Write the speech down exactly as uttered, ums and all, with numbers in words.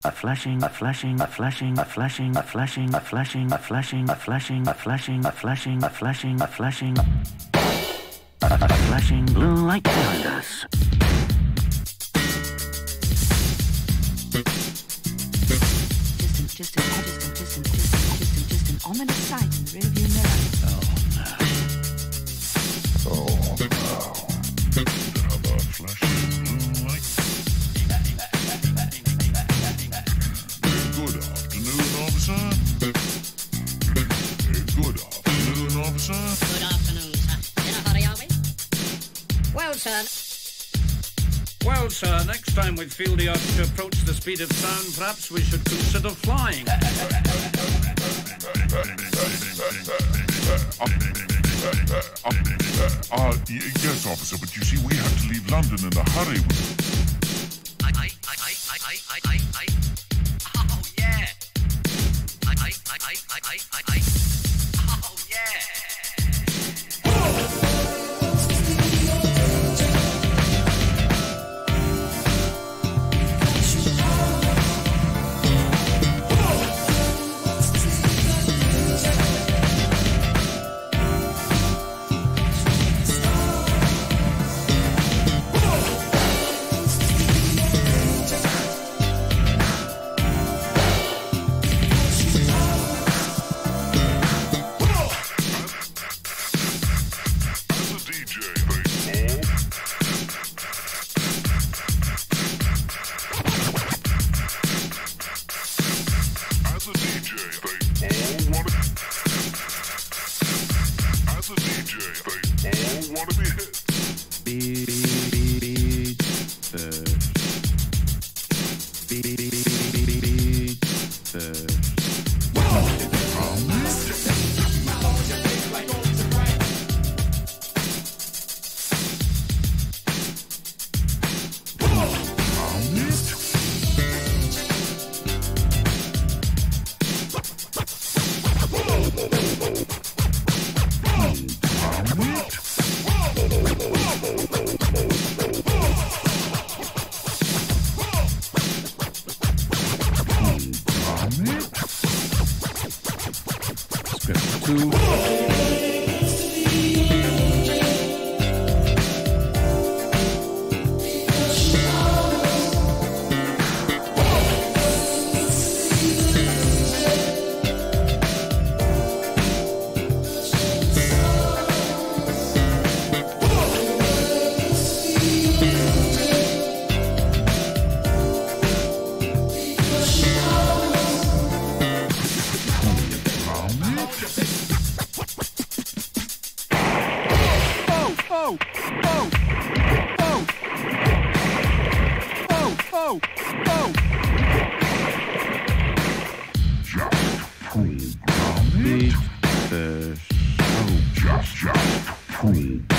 a flashing, a flashing, a flashing, a flashing, a flashing, a flashing, a flashing, a flashing, a flashing, a flashing, a flashing, a flashing, a flashing blue light behind us. Distant, distant, distant, distant, distant, distant, distant, ominous sight in the rearview mirror. Oh no. Oh no. Another flashing blue light. Good afternoon, officer. Good afternoon, officer. Good afternoon, sir. In a hurry, are we? Well, sir. Well, sir, next time we feel the urge to approach the speed of sound, perhaps we should consider flying. Uh, uh, yes, officer, but you see, we have to leave London in a hurry. I, I, I, I, I, I, I, I. Oh, yeah. I, I, I, I, I, I, I. Oh, yeah. Just, just,